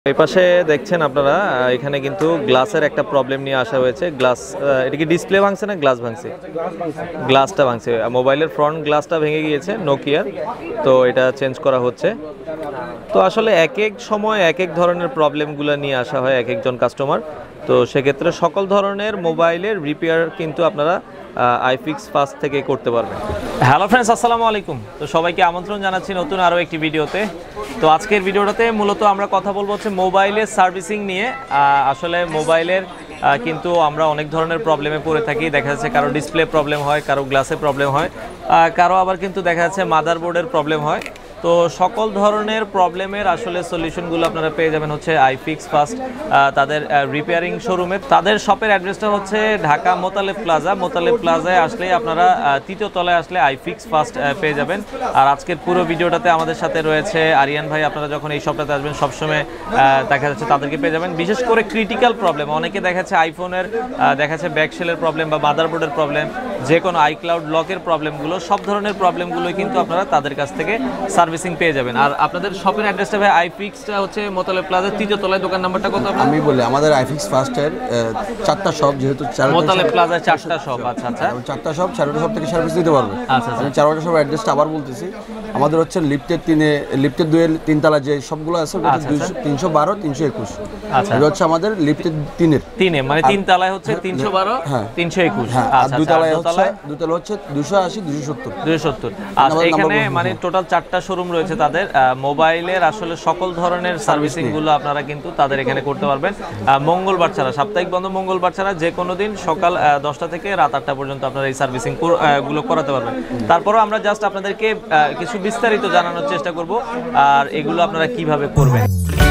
এই পাশে দেখছেন আপনারা এখানে কিন্তু গ্লাসের একটা প্রবলেম নিয়ে আসা হয়েছে। গ্লাস এটা কি ডিসপ্লে ভাঙছে না গ্লাস ভাঙছে? গ্লাসটা ভাঙছে, মোবাইলের ফ্রন্ট গ্লাসটা ভেঙে গিয়েছে নোকিয়ার, তো এটা চেঞ্জ করা হচ্ছে। তো আসলে এক এক সময় এক এক ধরনের প্রবলেমগুলো নিয়ে আসা হয় এক একজন কাস্টমার। তো সেক্ষেত্রে সকল ধরনের মোবাইলের রিপেয়ার কিন্তু আপনারা IFixFast থেকে করতে পারবেন। হ্যালো ফ্রেন্ডস, আসসালামু আলাইকুম। তো সবাইকে আমন্ত্রণ জানাচ্ছি নতুন আরও একটি ভিডিওতে। তো আজকের ভিডিওটাতে মূলত আমরা কথা বলবো হচ্ছে মোবাইলের সার্ভিসিং নিয়ে। আসলে মোবাইলের কিন্তু আমরা অনেক ধরনের প্রবলেমে পড়ে থাকি। দেখা যাচ্ছে কারো ডিসপ্লে প্রবলেম হয়, কারো গ্লাসে প্রবলেম হয়, কারো আবার কিন্তু দেখা যাচ্ছে মাদারবোর্ডের প্রবলেম হয়। তো সকল ধরনের প্রবলেমের আসলে সলিউশনগুলো আপনারা পেয়ে যাবেন হচ্ছে IFixFast তাদের রিপেয়ারিং শোরুমে। তাদের শপের অ্যাড্রেসটা হচ্ছে ঢাকা মোতালেব প্লাজা। মোতালেব প্লাজায় আসলেই আপনারা তৃতীয় তলায় আসলে IFixFast পেয়ে যাবেন। আর আজকের পুরো ভিডিওটাতে আমাদের সাথে রয়েছে আরিয়ান ভাই। আপনারা যখন এই শপটাতে আসবেন সবসময় দেখা যাচ্ছে তাদেরকে পেয়ে যাবেন। বিশেষ করে ক্রিটিক্যাল প্রবলেম, অনেকে দেখা যাচ্ছে আইফোনের দেখা যাচ্ছে ব্যাকশেলের প্রবলেম বা মাদারবোর্ডের প্রবলেম, যে কোনো আইক্লাউড লকের প্রবলেমগুলো, সব ধরনের প্রবলেমগুলো কিন্তু আপনারা তাদের কাছ থেকে সার্ভিসিং পেয়ে যাবেন। আর আপনাদের শপের অ্যাড্রেসটা ভাই IFixটা হচ্ছে মোতালেব প্লাজার তৃতীয় তলায়, দোকান নাম্বারটা কত? আমি বলি আমাদের IFixFast এর 4টা শপ, যেহেতু মোতালেব প্লাজায় 4টা শপ। আচ্ছা আচ্ছা, 4টা শপ, 4টা শপ থেকে সার্ভিস দিতে পারবে। আচ্ছা আচ্ছা, আমি 4টা শপ অ্যাড্রেসটা আবার বলতেছি। আমাদের হচ্ছে লিফটের 2 এর 3 তলা যে সবগুলো আছে 312 321। আচ্ছা, এটা হচ্ছে আমাদের লিফটের 3 এ, মানে 3 তলায় হচ্ছে 312 321। আচ্ছা, 2 তলায় হচ্ছে 280 270। আচ্ছা, এখানে মানে টোটাল 4টা শোরুম রয়েছে তাদের। মোবাইলের আসলে সকল ধরনের সার্ভিসিং গুলো আপনারা কিন্তু তাদের এখানে করতে পারবেন মঙ্গলবার ছাড়া। সাপ্তাহিক বন্ধ মঙ্গলবার ছাড়া যে কোনো দিন সকাল 10টা থেকে রাত 8টা পর্যন্ত আপনারা এই সার্ভিসিং গুলো করাতে পারবেন। তারপরও আমরা জাস্ট আপনাদেরকে কিছু বিস্তারিত জানানোর চেষ্টা করব আর এগুলো আপনারা কিভাবে করবেন।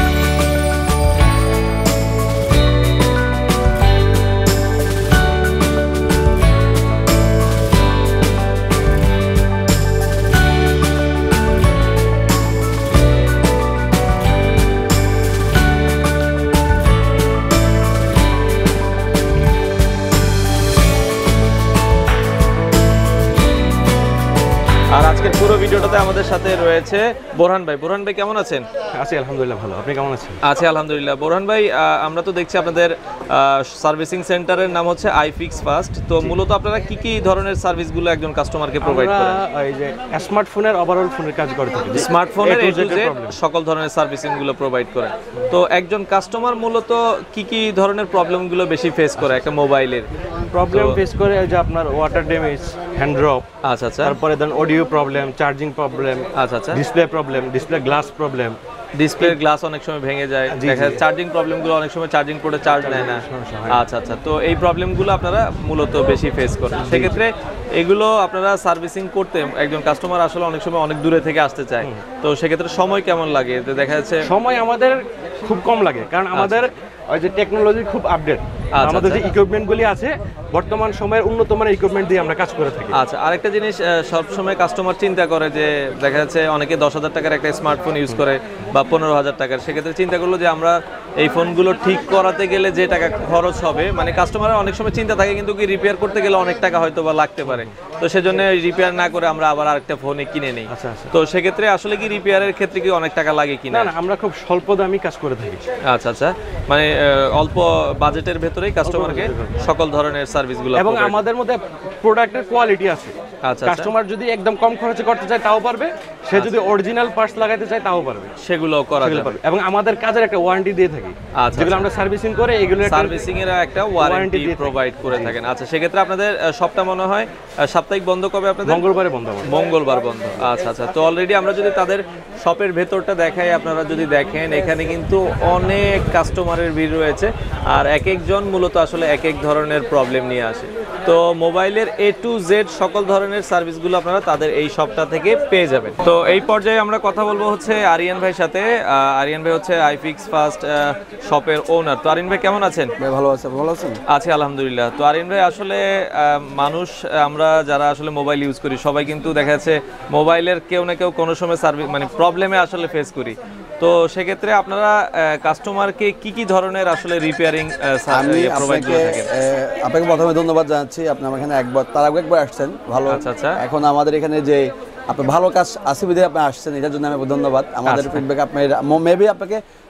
আর আজকের পুরো ভিডিওটাতে আমাদের সাথে রয়েছে বোরহান ভাই। বোরহান ভাই কেমন আছেন? আছি আলহামদুলিল্লাহ ভালো, আপনি কেমন আছেন? আছি আলহামদুলিল্লাহ। বোরহান ভাই, আমরা তো দেখছি আপনাদের সার্ভিসিং সেন্টারের নাম হচ্ছে IFixFast। তো মূলত আপনারা কি কি ধরনের সার্ভিসগুলো একজন কাস্টমারকে প্রোভাইড করেন? এই যে স্মার্টফোনের ওভারঅল ফোনের কাজ করে থাকি। স্মার্টফোনের A to Z সকল ধরনের সার্ভিসিং গুলো প্রোভাইড করেন। তো একজন কাস্টমার মূলত কি কি ধরনের প্রবলেমগুলো বেশি ফেস করে একটা মোবাইলের? প্রবলেম ফেস করে যে আপনার ওয়াটার ড্যামেজ, হ্যান্ড ড্রপ, আচ্ছা আচ্ছা, তারপরে then audio problem, charging problem, আচ্ছা আচ্ছা, display problem, display glass problem, ডিসপ্লের গ্লাস অনেক সময় ভেঙে যায়, দেখা যায় চার্জিং প্রবলেমগুলো অনেক সময় চার্জিং পোর্টে চার্জ নেয় না। আচ্ছা আচ্ছা, তো এই প্রবলেমগুলো আপনারা মূলত বেশি ফেস করেন। সেক্ষেত্রে এগুলো আপনারা সার্ভিসিং করতে একজন কাস্টমার আসলে অনেক সময় অনেক দূরে থেকে আসতে চায়, তো সেক্ষেত্রে সময় কেমন লাগে? দেখা যাচ্ছে সময় আমাদের খুব কম লাগে, কারণ আমাদের ওই যে টেকনোলজি খুব আপডেট। আমাদের যে ইকুইপমেন্টগুলি আছে বর্তমান সময়ের উন্নত মানের ইকুইপমেন্ট দিয়ে আমরা কাজ করে থাকি। আচ্ছা, আরেকটা জিনিস সবসময় কাস্টমার চিন্তা করে যে দেখা যাচ্ছে অনেকে 10,000 টাকার একটা স্মার্টফোন ইউজ করে বা 15,000 টাকার, সেক্ষেত্রে চিন্তা করলো যে আমরা এই ফোনগুলো ঠিক করাতে গেলে যে টাকা খরচ হবে, মানে কাস্টমারের অনেক সময় চিন্তা থাকে কিন্তু কি রিপেয়ার করতে গেলে অনেক টাকা হয়তো বা লাগতে পারে, তো সেজন্য রিপেয়ার না করে আমরা আবার আরেকটা ফোনে কিনে নিই। তো সেক্ষেত্রে আসলে কি রিপেয়ারের ক্ষেত্রে কি অনেক টাকা লাগে কিনা? না, আমরা খুব স্বল্প দামি কাজ করে থাকি। আচ্ছা আচ্ছা, মানে অল্প বাজেটের ভেতরেই কাস্টমারকে সকল ধরনের সার্ভিসগুলো, এবং আমাদের মধ্যে প্রোডাক্টের কোয়ালিটি আছে। আচ্ছা, কাস্টমার যদি একদম কম খরচে করতে চায় তাও পারবে, সে যদি অরিজিনাল পার্টস লাগাতে চায় তাও পারবে, সেগুলো করা যাবে। এবং আমাদের কাজের একটা ওয়ারেন্টি দিয়ে থাকি। আচ্ছা, যেগুলো আমরা সার্ভিসিং করে এগুলো সার্ভিসিং এর একটা ওয়ারেন্টি প্রোভাইড করে থাকেন। আচ্ছা, সেক্ষেত্রে আপনাদের সবটা মনে হয় সাপ্তাহিক বন্ধ কবে আপনাদের? মঙ্গলবারে বন্ধ। মঙ্গলবার বন্ধ। আচ্ছা আচ্ছা, তো অলরেডি আমরা যদি তাদের শপের ভেতরটা দেখাই, আপনারা যদি দেখেন এখানে কিন্তু অনেক কাস্টমারের ভিড় রয়েছে আর এক একজন মূলত আসলে এক এক ধরনের প্রবলেম নিয়ে আসে। তো মোবাইলের A to Z সকল ধরনের সার্ভিসগুলো আপনারা তাদের এই শপটা থেকে পেয়ে যাবেন। তো এই পর্যায়ে আমরা কথা বলবো হচ্ছে আরিয়ান ভাইয়ের সাথে। আরিয়ান ভাই হচ্ছে IFixFast শপের ওনার। তো আরিয়ান ভাই কেমন আছেন? ভাই ভালো আছেন? ভালো আছেন? আছি আলহামদুলিল্লাহ। তো আরিয়ান ভাই, আসলে মানুষ আমরা যারা আসলে মোবাইল ইউজ করি সবাই কিন্তু দেখা যাচ্ছে মোবাইলের কেউ না কেউ কোনো সময় সার্ভিস মানে প্রবলেমে আসলে ফেস করি। তো সেক্ষেত্রে আপনারা কাস্টমারকে কি কি ধরনের আসলে রিপেয়ারিং প্রোভাইড করে থাকেন? আপনাকে প্রথমে ধন্যবাদ জানাচ্ছি, আপনি আমার এখানে তার আগে একবার আসছেন ভালো। আচ্ছা আচ্ছা, এখন আমাদের এখানে যে আপনি ভালো কাজ আছে বিধে আপনি আসছেন, এটার জন্য আমি ধন্যবাদ। আমাদের ফিডব্যাক আপনি মেবি আপনাকে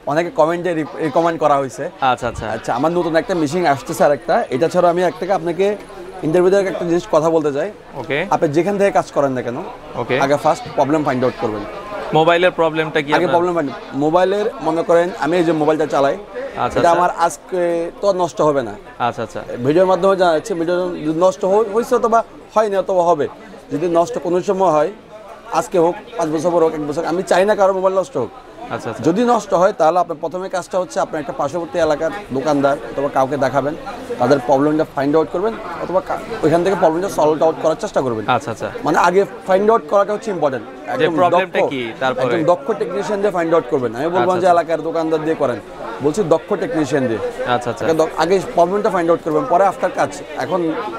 অনেকে কমেন্টে রিকমেন্ড করা হয়েছে। আচ্ছা আচ্ছা আচ্ছা, আমার নতুন একটা মেশিন আসতেছে আরেকটা, এটা ছাড়া আমি আপনাকে ইন্টারভিউতে একটা জিনিস কথা বলতে চাই। ওকে, আপনি যেখান থেকে কাজ করেন না কেন, ওকে, আগে ফার্স্ট প্রবলেম ফাইন্ড আউট করবেন। মোবাইলের প্রবলেমটা কি? আগে প্রবলেম ফাইন্ড, মোবাইলের মনে করেন আমি এই যে মোবাইলটা চালাই, আচ্ছা এটা আমার আজকে তো নষ্ট হবে না। আচ্ছা আচ্ছা, ভিডিওর মাধ্যমে জানা যাচ্ছে ভিডিও যদি নষ্ট হয়েছে অথবা হয়নি অথবা হবে। যদি নষ্ট কোনো সময় হয়, আজকে হোক, 5 বছর পর হোক, 1 বছর, আমি চাই না কারো মোবাইল নষ্ট হোক। আচ্ছা আচ্ছা, যদি নষ্ট হয় তাহলে আপনার প্রথমে কাজটা হচ্ছে আপনার একটা পার্শ্ববর্তী এলাকার দোকানদার অথবা কাউকে দেখাবেন, তাদের প্রবলেমটা ফাইন্ড আউট করবেন অথবা ওইখান থেকে প্রবলেমটা সলভ আউট করার চেষ্টা করবেন। আচ্ছা আচ্ছা, মানে আগে ফাইন্ড আউট করাটা হচ্ছে ইম্পর্টেন্ট। একদম প্রবলেমটা কি, তারপরে একদম দক্ষ টেকনিশিয়ান দিয়ে ফাইন্ড আউট করবেন। আমি বলবো যে এলাকার দোকানদার দিয়ে করেন, বলছি দক্ষ টেকনিশিয়ান দিয়ে। আচ্ছা আচ্ছা, আগে প্রবলেমটা ফাইন্ড আউট করবেন, পরে আফটার কাজ। এখন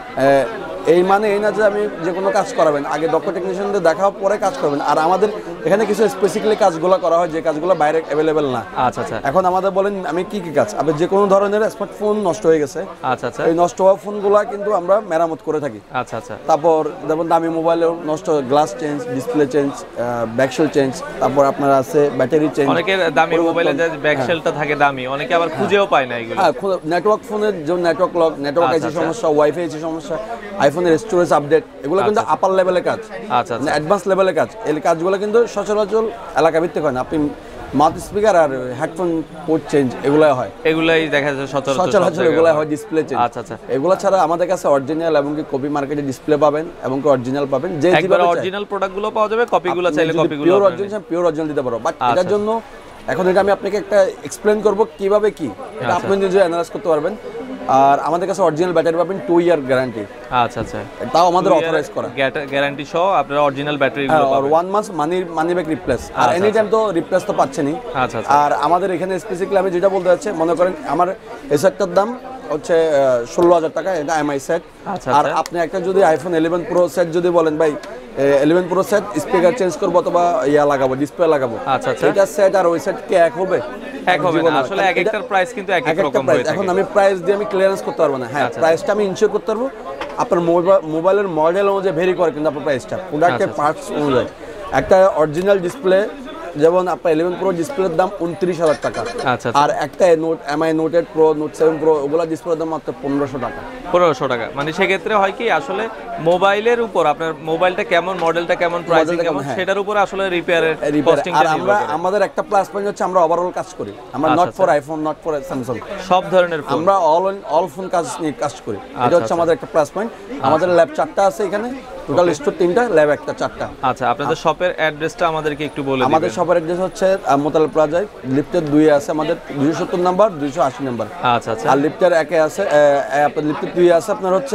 এই মানে এই না যে আমি যে কোনো কাজ করাবেন, আগে দক্ষ টেকনিশিয়ানদের দেখা পরে কাজ করবেন। আর আমাদের এখানে কিছু স্পেসিফিকলি কাজগুলো করা হয় যে কাজগুলো বাইরে অ্যাভেলেবেল না। আচ্ছা আচ্ছা, এখন আমাদের বলেন আমি কি কি কাজ, আপনি যে কোনো ধরনের স্মার্টফোন নষ্ট হয়ে গেছে, আচ্ছা আচ্ছা, এই নষ্ট হওয়া ফোনগুলো কিন্তু আমরা মেরামত করে থাকি। আচ্ছা আচ্ছা, তারপর যেমন দামি মোবাইলেও নষ্ট, glass change, display change, back shell change, তারপর আপনার আছে ব্যাটারি চেঞ্জ। অনেকের দামি মোবাইলে যে ব্যাকশেলটা থাকে দামি, অনেকে আবার খুঁজেও পায় না এগুলো। হ্যাঁ, নেটওয়ার্ক ফোনের যেমন নেটওয়ার্ক লক, নেটওয়ার্ক আইসি সমস্যা, ওয়াইফাই আইসি সমস্যা, আইফোনের স্টোরেজ আপডেট, এগুলো কিন্তু আপার লেভেলের কাজ, আচ্ছা আচ্ছা, অ্যাডভান্স লেভেলের কাজ। এই কাজগুলো কিন্তু সচরাচর এলাকা ভিত্তিক হয় না। আপনি মাউথ স্পিকার আর হেডফোন পোর্ট চেঞ্জ এগুলাই হয়, এগুলাই দেখা যায় সচরাচর এগুলাই হয়। ডিসপ্লে চেঞ্জ, আচ্ছা আচ্ছা, এগুলো ছাড়া আমাদের কাছে অরিজিনাল এবং কি কপি মার্কেটে ডিসপ্লে পাবেন এবং কি অরিজিনাল পাবেন। যে যেভাবে অরিজিনাল প্রোডাক্টগুলো পাওয়া যাবে, কপিগুলো চাইলে কপিগুলো পিওর অরিজিনাল দিতে পারো। বাট এটার জন্য এখন এটা আমি আপনাকে একটা এক্সপ্লেন করব কিভাবে কি, এটা আপনি নিজে অ্যানালাইজ করতে পারবেন। আর আমাদের কাছে অরিজিনাল ব্যাটারি পাবেন 2 ইয়ার গ্যারান্টি। আচ্ছা আচ্ছা, তাও আমাদের অথরাইজ করা গ্যারান্টি সহ আপনারা অরিজিনাল ব্যাটারিগুলো পাবেন। 1 মান্থ মানি ব্যাক রিপ্লেস, আর এনি টাইম তো রিপ্লেস তো পাচ্ছেনই। আচ্ছা আচ্ছা, আর আমাদের এখানে স্পেসিফিকলি আমি যেটা বলতে চাচ্ছি, মনে করেন আমার এই সেটটার দাম হচ্ছে 16,000 টাকা, এটা এমআই সেট। আর আপনি একটা যদি আইফোন 11 প্রো সেট যদি বলেন ভাই 11 প্রো সেট স্পিকার চেঞ্জ করবো অথবা ইয়া লাগাবো, ডিসপ্লে লাগাবো, আচ্ছা আচ্ছা, এটা সেট আর ওই সেট কি এক হবে? এক হবে না, আসলে এক একটার প্রাইস কিন্তু এক এক রকম হয়ে থাকে। এখন আমি প্রাইস দিয়ে আমি ক্লিয়ারেন্স করতে পারবো না। হ্যাঁ, প্রাইসটা আমি ইনশিওর করতে পারবো। আপনার মোবাইলের মডেল অনুযায়ী ভেরি করে কিন্তু আপনার প্রাইসটা, প্রোডাক্টের পার্টস অনুযায়ী। একটা অরিজিনাল ডিসপ্লে যেমন আপনার 11 প্রো ডিসপ্লের দাম 29,000 টাকা, আচ্ছা, আর একটা MI note 8 pro, note 7 pro, ওগুলা ডিসপ্লের দাম মাত্র 1500 টাকা। 1500 টাকা। মানে সেক্ষেত্রে হয় কি, আসলে মোবাইলের উপর আপনার মোবাইলটা কেমন, মডেলটা কেমন, প্রাইসিং কেমন, সেটার উপর আসলে রিপেয়ারের কস্টিংটা নির্ভর করে। আমাদের একটা প্লাস পয়েন্ট হচ্ছে আমরা ওভারঅল কাজ করি। আমরা not for iPhone, not for Samsung, সব ধরনের ফোন আমরা অল ফোন কাজ নিয়ে কাজ করি। এটা হচ্ছে আমাদের একটা প্লাস পয়েন্ট। আমাদের ল্যাব 4টা আছে এখানে, টোটাল স্টোর 3টা, ল্যাব একটা, 4টা। আচ্ছা, আপনাদের শপের অ্যাড্রেসটা আমাদেরকে একটু বলে দিবেন। আমাদের শপের অ্যাড্রেস হচ্ছে মোতালিব প্লাজায়, লিফটের 2 আছে আমাদের 270 নাম্বার, 280 নাম্বার। আচ্ছা আচ্ছা, আর লিফটের 1 আছে, আপনার লিফটের 2 আছে আপনার হচ্ছে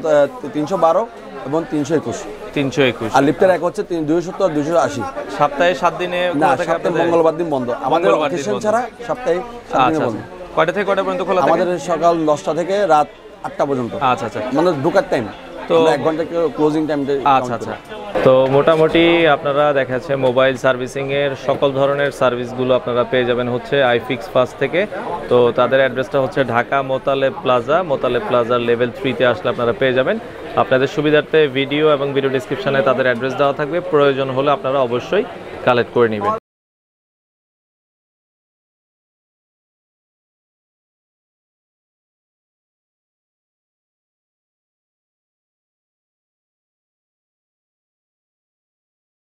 312 এবং 321। আর লিফটের 1 হচ্ছে 270 আর 280। সপ্তাহে 7 দিনে না, সপ্তাহে মঙ্গলবার দিন বন্ধ আমাদের, অকেশন ছাড়া সপ্তাহে 7 দিনে বন্ধ। কয়টা থেকে কয়টা পর্যন্ত খোলা থাকে? আমাদের সকাল 10টা থেকে রাত 8টা পর্যন্ত। আচ্ছা আচ্ছা, মানে ঢোকার টাইম তো 1 ঘন্টা ক্লোজিং টাইমটা। আচ্ছা আচ্ছা, তো মোটামুটি আপনারা দেখা যাচ্ছে মোবাইল সার্ভিসিং এর সকল ধরনের সার্ভিসগুলো আপনারা পেয়ে যাবেন হচ্ছে IFixFast থেকে। তো তাদের অ্যাড্রেসটা হচ্ছে ঢাকা মোতালেব প্লাজার লেভেল 3-তে আসলে আপনারা পেয়ে যাবেন। আপনাদের সুবিধার্থে ভিডিও এবং ভিডিও ডেসক্রিপশনে তাদের অ্যাড্রেস দেওয়া থাকবে, প্রয়োজন হলে আপনারা অবশ্যই কালেক্ট করে নেবেন।